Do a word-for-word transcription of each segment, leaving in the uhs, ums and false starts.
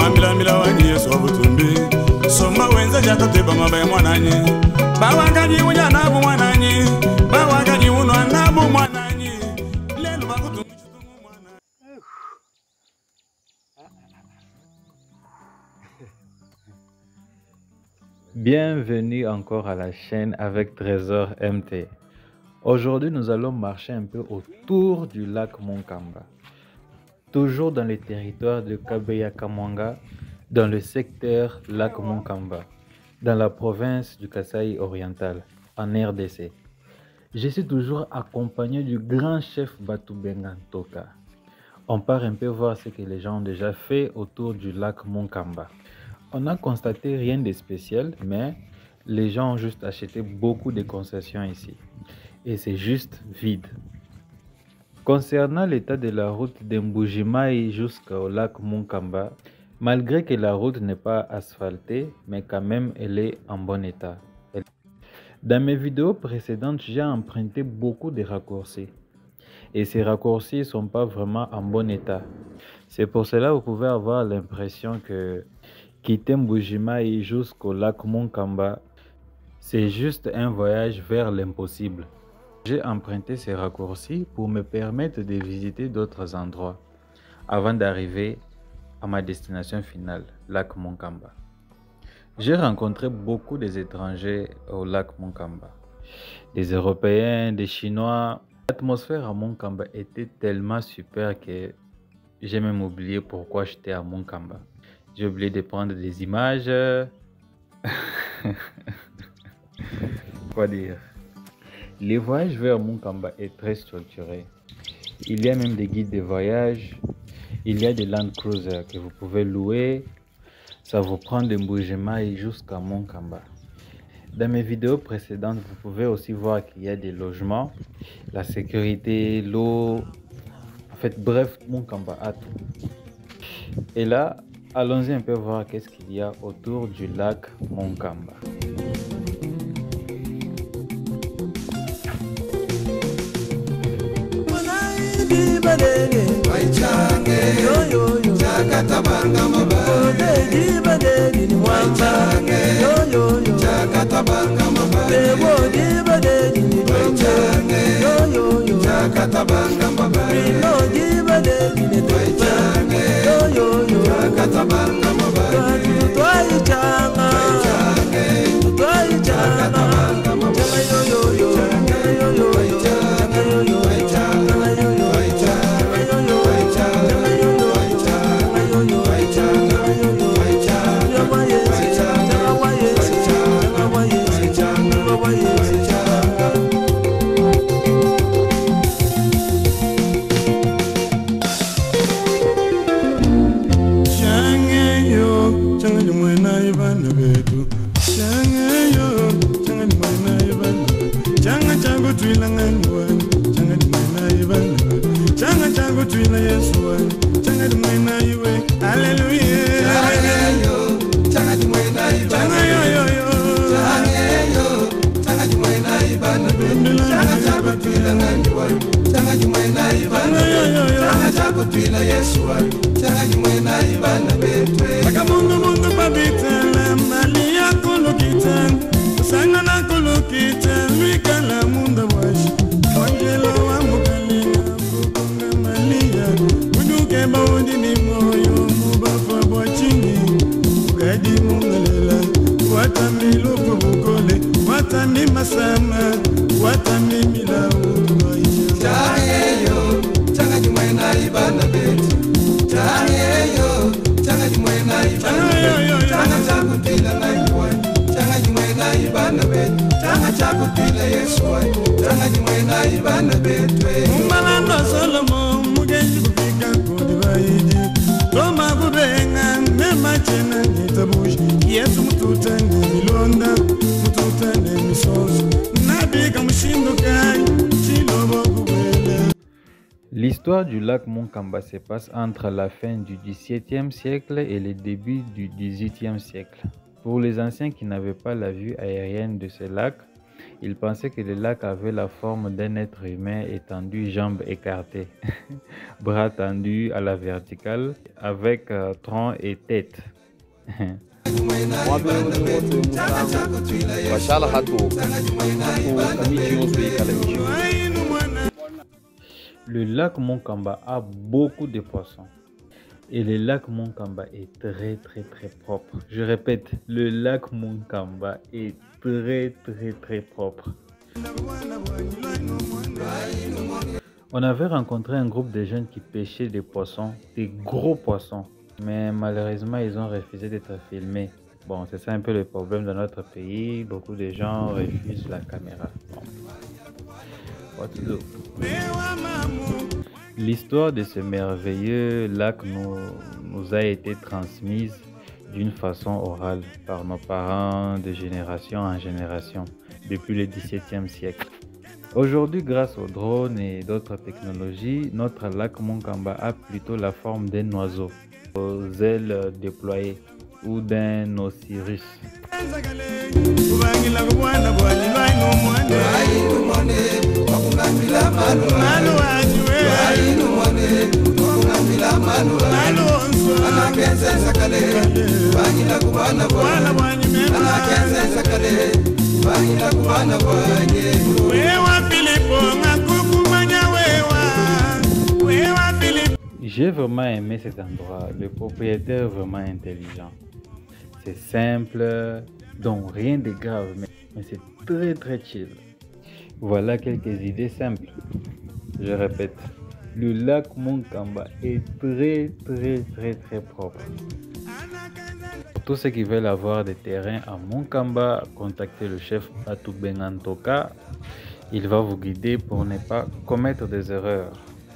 Mambila mila wanyi yesu wabutumbi Soma wenza jato teba mabaye mwananyi Bawagaji unya nabu mwananyi Bawagaji uno anabu mwananyi Lelu bakutu mchutumu mwananyi. Bienvenue encore à la chaîne avec Trésor M T. Aujourd'hui, nous allons marcher un peu autour du lac Monkamba. Toujours dans le territoire de Kabeya-Kamwanga, dans le secteur lac Monkamba, dans la province du Kasaï oriental, en R D C. Je suis toujours accompagné du grand chef Batoubenga Toka. On part un peu voir ce que les gens ont déjà fait autour du lac Monkamba. On n'a constaté rien de spécial, mais les gens ont juste acheté beaucoup de concessions ici. Et c'est juste vide. Concernant l'état de la route d'Mbujimai jusqu'au lac Monkamba, malgré que la route n'est pas asphaltée, mais quand même elle est en bon état. Dans mes vidéos précédentes, j'ai emprunté beaucoup de raccourcis. Et ces raccourcis ne sont pas vraiment en bon état. C'est pour cela que vous pouvez avoir l'impression que quitter Mbujimai jusqu'au lac Monkamba, c'est juste un voyage vers l'impossible. J'ai emprunté ces raccourcis pour me permettre de visiter d'autres endroits avant d'arriver à ma destination finale, lac Monkamba. J'ai rencontré beaucoup d'étrangers au lac Monkamba, des Européens, des Chinois. L'atmosphère à Monkamba était tellement super que j'ai même oublié pourquoi j'étais à Monkamba. J'ai oublié de prendre des images. Quoi dire? Le voyage vers Monkamba est très structuré. Il y a même des guides de voyage. Il y a des Land Cruisers que vous pouvez louer. Ça vous prend de Mbujimai jusqu'à Monkamba. Dans mes vidéos précédentes, vous pouvez aussi voir qu'il y a des logements, la sécurité, l'eau. En fait, bref, Monkamba a tout. Et là, allons-y un peu voir qu'est-ce qu'il y a autour du lac Monkamba. L'histoire du lac Monkamba se passe entre la fin du dix-septième siècle et le début du dix-huitième siècle. Pour les anciens qui n'avaient pas la vue aérienne de ce lac, Il pensait que le lac avait la forme d'un être humain étendu, jambes écartées, bras tendus à la verticale, avec euh, tronc et tête. Le lac Monkamba a beaucoup de poissons. Et le lac Monkamba est très très très propre. Je répète, le lac Monkamba est très très très propre. On avait rencontré un groupe de jeunes qui pêchaient des poissons, des gros poissons. Mais malheureusement, ils ont refusé d'être filmés. Bon, c'est ça un peu le problème dans notre pays. Beaucoup de gens refusent la caméra. Bon. What to do? L'histoire de ce merveilleux lac nous, nous a été transmise d'une façon orale par nos parents de génération en génération depuis le dix-septième siècle. Aujourd'hui, grâce aux drones et d'autres technologies, notre lac Monkamba a plutôt la forme d'un oiseau aux ailes déployées ou d'un osirus. J'ai vraiment aimé cet endroit. Le propriétaire est vraiment intelligent. C'est simple, donc rien de grave, mais, mais c'est très très chill. Voilà quelques idées simples. Je répète, le lac Monkamba est très très très très propre. Pour tous ceux qui veulent avoir des terrains à Monkamba, contactez le chef Atou Bengantoka. Il va vous guider pour ne pas commettre des erreurs.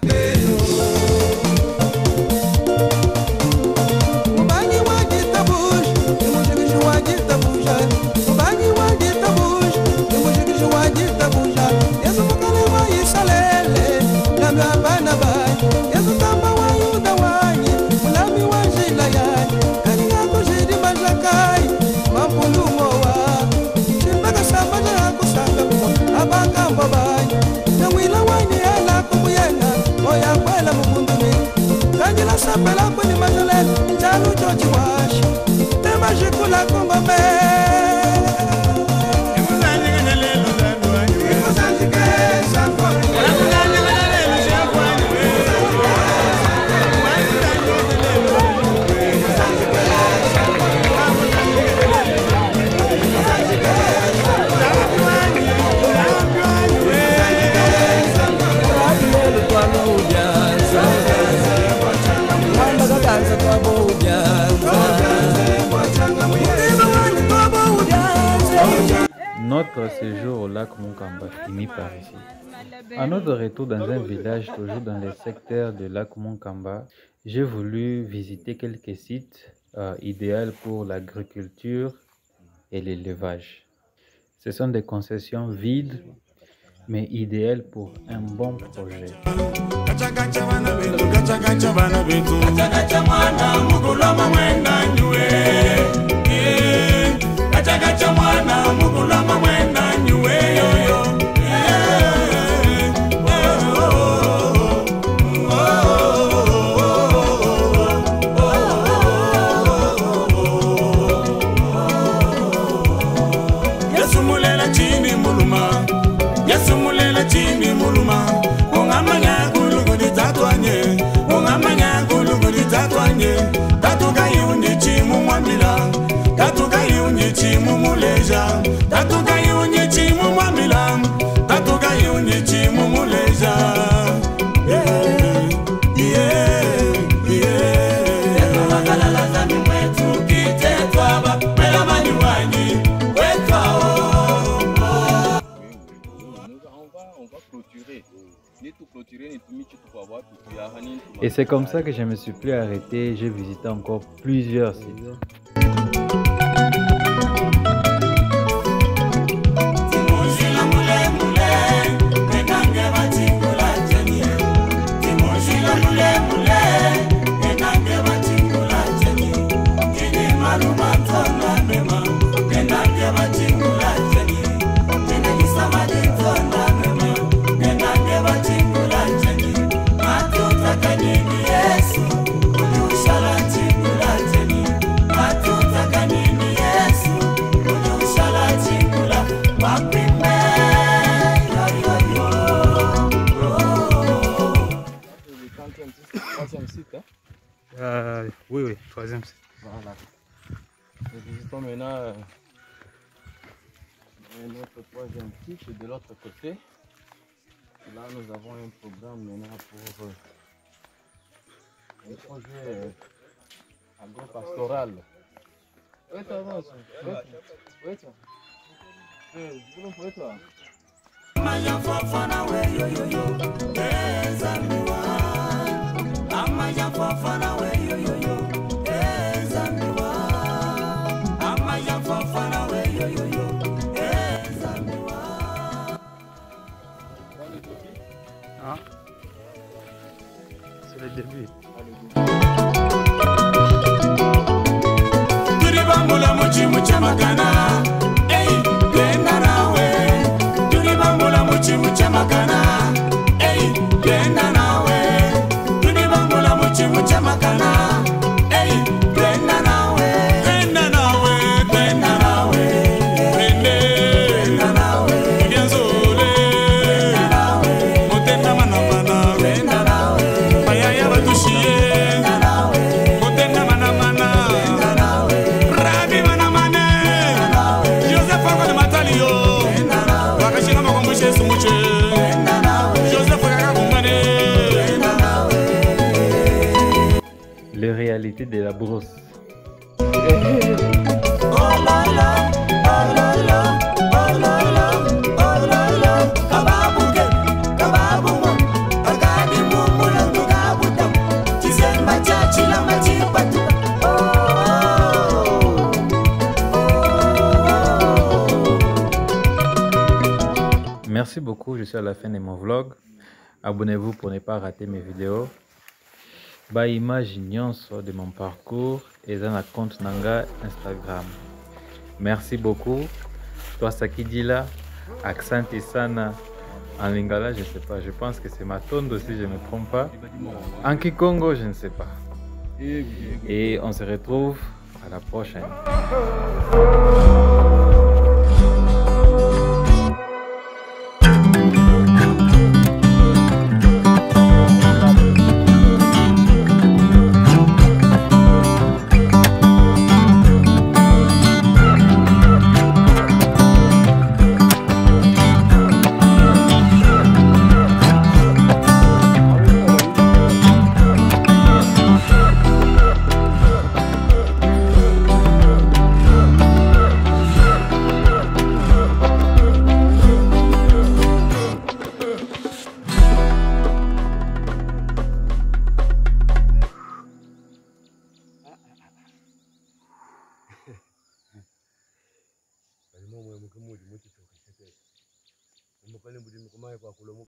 Notre séjour au lac Monkamba finit par ici. À notre retour dans un village, toujours dans le secteur de lac Monkamba, j'ai voulu visiter quelques sites euh, idéaux pour l'agriculture et l'élevage. Ce sont des concessions vides, mais idéales pour un bon projet. Et c'est comme ça que je me suis plus arrêté, j'ai visité encore plusieurs sites. troisième. Voilà. Nous visitons maintenant euh, notre troisième site de l'autre côté. Là, nous avons un programme maintenant pour euh, un projet euh, agro-pastoral. Oui, toi, avance. Oui, oui, toi. Oui, vous pouvez, toi. Amaja fofana we yo yo yo, ezamiwa. Amaja fofana we yo yo yo, ezamiwa. Amaja fofana we yo yo yo, ezamiwa. Ah. C'est le début. Turibambula muchi mucha magana, ey, genda nawe. Turibambula muchi mucha magana, ey, genda nawe. Turibambula muchi mucha magana, ey, genda nawe. Genda nawe, genda nawe, genda, genda nawe. Genzole, genda nawe. Motenda mana mana, genda nawe. Bayaya batushie, genda nawe. Motenda mana mana, genda nawe. Rabi mana mana, genda nawe. Joseph Fako de Matalio, genda nawe. Wakashina makombushe sumuche, genda nawe. Joseph Fako kumbane, genda nawe. Les réalités de la brousse. Oh la la, oh la la, oh la la, oh la la. Kababuke, kababumo, agadi mumula ndugabutam. Chisemba chachila machipatu. Oh, Merci beaucoup, je suis à la fin de mon vlog. Abonnez-vous pour ne pas rater mes vidéos. Ba image nyonso de mon parcours et dans la compte nanga Instagram. Merci beaucoup. Toi Sakidila, Accent Sana en lingala, je ne sais pas. Je pense que c'est Matondo si je ne me trompe pas. En Kikongo, je ne sais pas. Et on se retrouve à la prochaine.